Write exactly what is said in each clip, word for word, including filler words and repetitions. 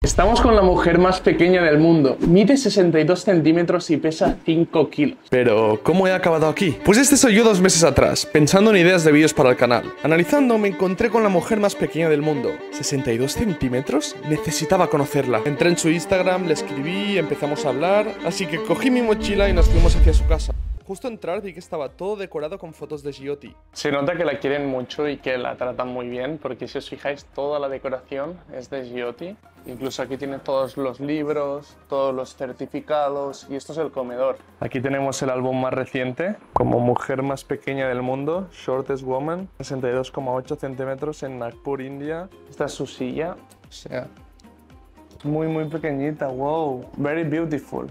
Estamos con la mujer más pequeña del mundo. Mide sesenta y dos centímetros y pesa cinco kilos. Pero, ¿cómo he acabado aquí? Pues este soy yo dos meses atrás, pensando en ideas de vídeos para el canal. Analizando, me encontré con la mujer más pequeña del mundo. ¿sesenta y dos centímetros? Necesitaba conocerla. Entré en su Instagram, le escribí, empezamos a hablar. Así que cogí mi mochila y nos fuimos hacia su casa. Justo al entrar vi que estaba todo decorado con fotos de Jyoti. Se nota que la quieren mucho y que la tratan muy bien, porque si os fijáis, toda la decoración es de Jyoti. Incluso aquí tiene todos los libros, todos los certificados, y esto es el comedor. Aquí tenemos el álbum más reciente, como mujer más pequeña del mundo, Shortest Woman, sesenta y dos coma ocho centímetros en Nagpur, India. Esta es su silla, o sea, muy muy pequeñita, wow, very beautiful.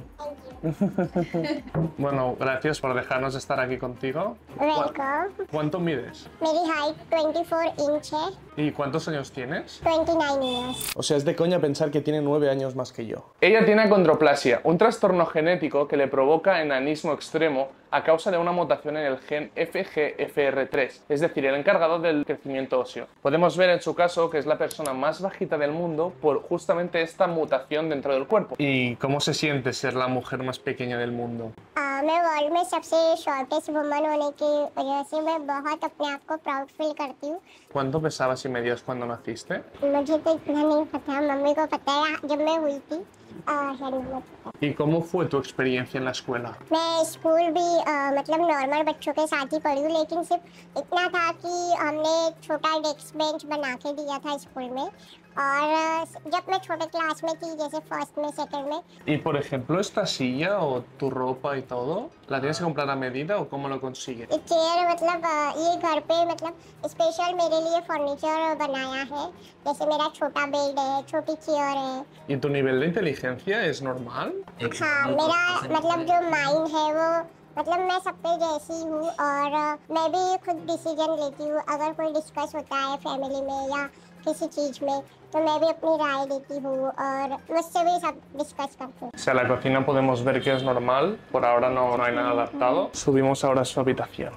Bueno, gracias por dejarnos estar aquí contigo. Welcome. ¿Cuánto mides? मेरी height twenty-four inch है. ¿Y cuántos años tienes? twenty-nine years. O sea, es de coña pensar que tiene nueve años más que yo. Ella tiene acondroplasia, un trastorno genético que le provoca enanismo extremo a causa de una mutación en el gen F G F R tres, es decir, el encargado del crecimiento óseo. Podemos ver en su caso que es la persona más bajita del mundo por justamente esta mutación dentro del cuerpo. ¿Y cómo se siente ser la mujer más pequeña del mundo? Uh, मैं world में सबसे shortest woman होने की वजह से मैं बहुत अपने आप को प्राउड फील करती हूँ. ¿Cuánto pesabas y medías cuando naciste? मुझे तो इतना नहीं पता, मम्मी को पता है जब मैं हुई थी. uh, ¿Y cómo fue tu experiencia en la escuela? मैं स्कूल भी uh, मतलब नॉर्मल बच्चों के साथ ही पढ़ी हूँ, लेकिन सिर्फ इतना था कि हमने छोटा डेस्क बेंच बना के दिया था स्कूल में. और जब मैं छोटे क्लास में थी, जैसे फर्स्ट में सेकंड में. Y por ejemplo, esta silla o tu ropa y todo, ¿la tienes que comprar a medida o cómo lo consigues? ये चेयर मतलब ये घर पे मतलब स्पेशल मेरे लिए फर्नीचर बनाया है. जैसे मेरा छोटा बेड है, छोटी चेयर है. ¿Y tu nivel de inteligencia es normal? हाँ, मेरा मतलब जो माइंड है वो मतलब मैं सब पे जैसी हूँ, और मैं भी खुद डिसीजन लेती हूँ. अगर कोई डिस्कस होता है फैमिली में या किसी चीज़ में, तो मैं भी अपनी राय देती हूँ और मुझसे भी सब डिस्कस करते हैं. O sea, la cocina podemos ver que es normal, por ahora no, no hay nada adaptado. Subimos ahora a su habitación.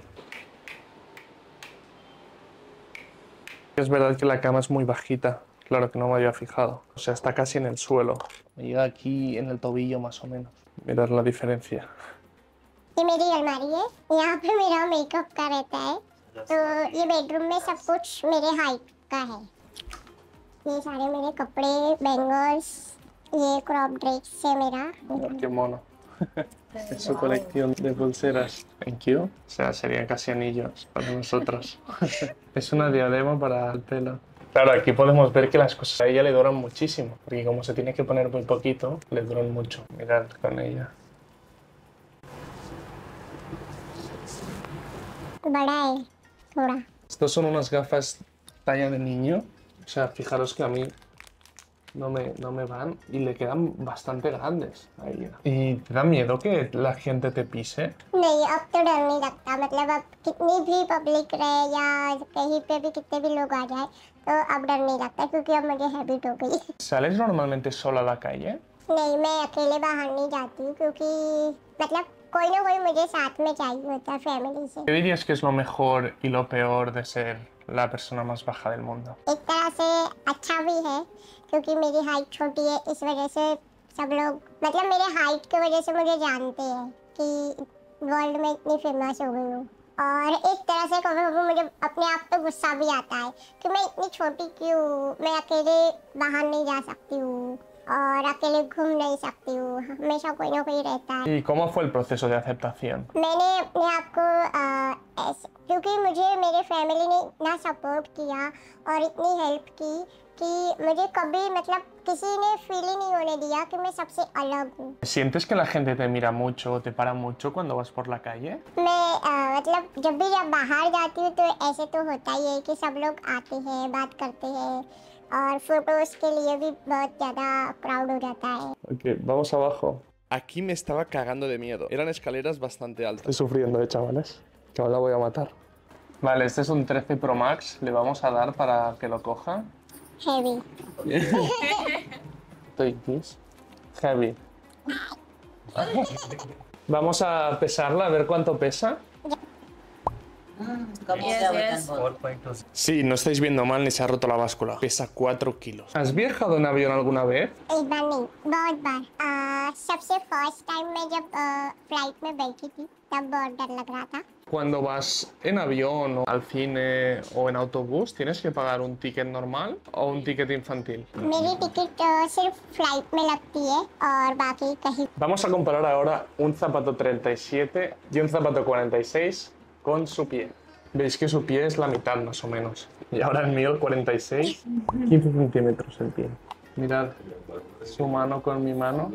Es verdad que la cama es muy bajita, claro que no me había fijado. O sea, está casi en el suelo. Me llega aquí en el tobillo más o menos. Mirad la diferencia. ये मेरी अलमारी है, यहाँ पे मेरा मेकअप का रहता है. तो ये बेडरूम में सब कुछ मेरे हाइट का है. ये सारे मेरे कपड़े, बैंगल्स, ये क्रॉप ड्रेस है मेरा. Qué mono. Es su colección de pulseras. Thank you. O sea, serían casi anillos para nosotros. Es una diadema para el pelo. Claro, aquí podemos ver que las cosas a ella le duran muchísimo, porque como se tiene que poner muy poquito, le duran mucho. Mirad con ella. बड़ा है थोड़ा. Estos son unas gafas talla de niño. O sea, fijaros que a mí no me, no me van y le quedan bastante grandes a ella. ¿Y te da miedo que la gente te pise? नहीं, अब तो डर नहीं लगता. मतलब अब कितनी भी पब्लिक रहे या कहीं पे भी कितने भी लोग आ जाए, तो अब डर नहीं लगता, क्योंकि अब मुझे हैबिट हो गई. ¿Sales normalmente sola a la calle? नहीं, मैं अकेले बाहर नहीं जाती हूँ, क्योंकि मतलब कोई ना कोई मुझे साथ में चाहिए होता है फैमिली से. ¿Qué dirías que es lo mejor y lo peor de ser la persona más baja del mundo? एक तरह से अच्छा भी है, क्योंकि मेरी हाइट छोटी है, इस वजह से सब लोग मतलब मेरे हाइट की वजह से मुझे जानते हैं कि वर्ल्ड में इतनी फेमस हो गई हूँ. और एक तरह से कभी कभी मुझे अपने आप पे गुस्सा भी आता है कि मैं इतनी छोटी क्यों, मैं अकेले बाहर नहीं जा सकती हूँ और अकेले घूम नहीं सकती हूँ, हमेशा कोई ना कोई रहता है. ¿Y cómo fue el proceso de aceptación? मैंने अपने आप को आ, ऐसे, क्योंकि मुझे मेरे फैमिली ने इतना सपोर्ट किया और इतनी हेल्प की कि मुझे कभी मतलब किसी ने फील ही नहीं होने दिया कि मैं सबसे अलग हूँ. ¿Sientes que la gente te mira mucho o te para mucho cuando vas por la calle? मैं आ, मतलब जब भी जब बाहर जाती हूँ तो ऐसे तो होता ही है कि सब लोग आते हैं, बात करते हैं, और फोटोज के लिए भी बहुत ज़्यादा क्राउड हो जाता है. Ok, vamos abajo. Aquí me estaba cagando de miedo. Eran escaleras bastante altas. Estoy sufriendo, eh, chavales. Que ahora la voy a matar. Vale, este es un trece Pro Max. Le vamos a dar para que lo coja. Heavy. Take this. Heavy. Vamos a pesarla, a ver cuánto pesa. कब हो Yes, गया yes. वजन बहुत? Sí, no estáis viendo mal ni se ha roto la báscula. Pesa cuatro kilos. ¿Has viajado en avión alguna vez? एक बार नहीं, बहुत बार। आ, सबसे first time मैं जब फ्लाइट में बैठी थी तब बहुत डर लग रहा था। Cuando vas en avión o al cine o en autobús, ¿tienes que pagar un ticket normal o un ticket infantil? मेरी टिकट अ, सिर्फ फ्लाइट में लगती है और बाकी कहीं। Vamos a comparar ahora un zapato treinta y siete y un zapato cuarenta y seis con su pie. Veis que su pie es la mitad más o menos. Y ahora el mío, el cuarenta y seis, quince centímetros el pie. Mirad su mano con mi mano.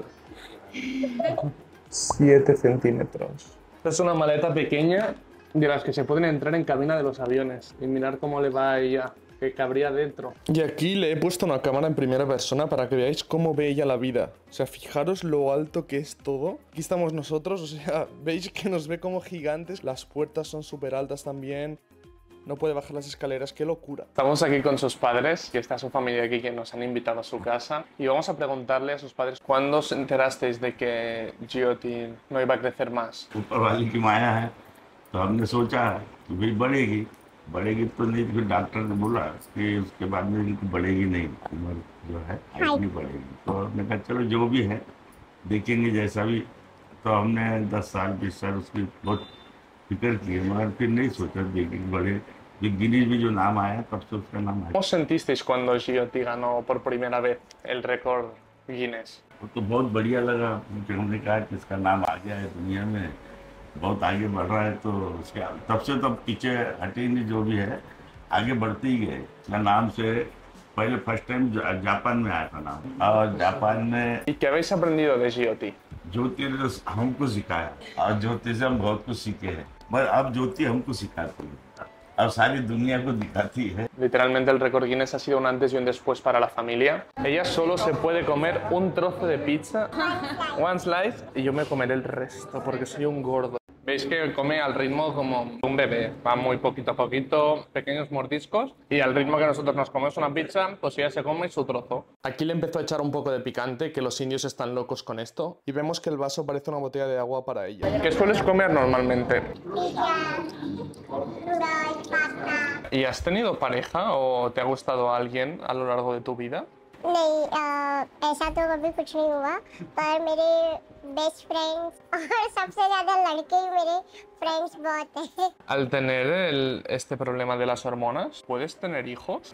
siete centímetros. Es una maleta pequeña de las que se pueden entrar en cabina de los aviones. Y mirar cómo le va a ella, que cabría dentro. Y aquí le he puesto una cámara en primera persona para que veáis cómo ve ella la vida. O sea, fijaros lo alto que es todo. Aquí estamos nosotros, o sea, veis que nos ve como gigantes. Las puertas son súper altas también. No puede bajar las escaleras, qué locura. Estamos aquí con sus padres, que está su familia aquí que nos han invitado a su casa. Y vamos a preguntarle a sus padres, ¿cuándo os enterasteis de que Jyoti no iba a crecer más? ऊपर वाली की माया है तो हमने सोचा कि भाई बढ़ेगी बढ़ेगी तो नहीं, फिर डॉक्टर ने बोला कि उसके बाद में इनकी बढ़ेगी नहीं, उम्र जो है हाइट नहीं बढ़ेगी। तो हमने कहा चलो जो भी है देखेंगे जैसा भी। तो हमने दस साल बीस साल उसकी बहुत फिक्र की, मगर फिर नहीं सोचा देखेंगे बढ़े। गिनीज में जो नाम आया तब से उसका नाम आया। ¿Cómo os sentisteis cuando Jyoti ganó por primera vez el récord Guinness? वो तो बहुत बढ़िया लगा, मुझे हमने कहा कि इसका नाम आ गया है दुनिया में, बहुत आगे बढ़ रहा है। तो उसके तब से तब पीछे हटे ही नहीं, जो भी है आगे बढ़ते ही गए। इसका नाम से पहले फर्स्ट टाइम जापान में आया था नाम, और जापान में ¿Y qué habéis aprendido de Jyoti? ज्योति ने हमको सिखाया और ज्योति से हम बहुत कुछ सीखे हैं, मगर अब ज्योति हमको सिखाती है, अब सारी दुनिया को दिखाती है। Literalmente el récord Guinness ha sido un antes y un después para la familia. Ella solo se puede comer un trozo de pizza, one slice, y yo me comeré el resto porque soy un gordo. Veis que come al ritmo como un bebé, va muy poquito a poquito, pequeños mordiscos, y al ritmo que nosotros nos comemos una pizza, pues ella se come su trozo. Aquí le empezó a echar un poco de picante, que los indios están locos con esto. Y vemos que el vaso parece una botella de agua para ella. ¿Qué sueles comer normalmente? Pizza, noodles, pasta. ¿Y has tenido pareja o te ha gustado alguien a lo largo de tu vida? नहीं, अ, ऐसा तो कभी कुछ नहीं हुआ, पर मेरे best friends और सबसे ज़्यादा लड़के ही मेरे फ्रेंड्स बहुत हैं। Al tener el- este problema de las hormonas, ¿puedes tener hijos?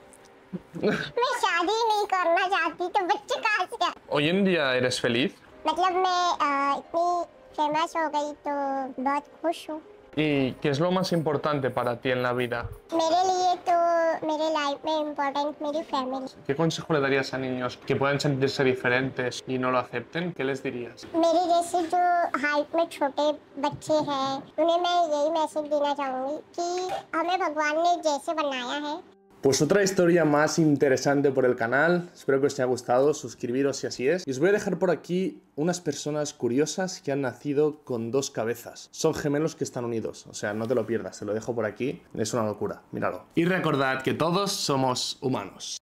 मैं शादी नहीं करना चाहती तो बच्चे कहाँ से आ- ¿Hoy en día eres feliz? मतलब मैं अ, इतनी फेमस हो गई तो बहुत खुश हूँ। ¿Y qué es lo más importante para ti en la vida? मेरे लिए तो मेरे लाइफ में इम्पोर्टेंट मेरी family. ¿Qué consejo le darías a niños que pueden sentirse diferentes y no lo acepten? ¿Qué les dirías? मेरे जैसे जो हाइट में छोटे बच्चे हैं उन्हें मैं यही मैसेज देना चाहूँगी कि हमें भगवान ने जैसे बनाया है। Pues otra historia más interesante por el canal. Espero que os haya gustado, suscribiros si así es. Y os voy a dejar por aquí unas personas curiosas que han nacido con dos cabezas. Son gemelos que están unidos, o sea, no te lo pierdas, te lo dejo por aquí. Es una locura, míralo. Y recordad que todos somos humanos.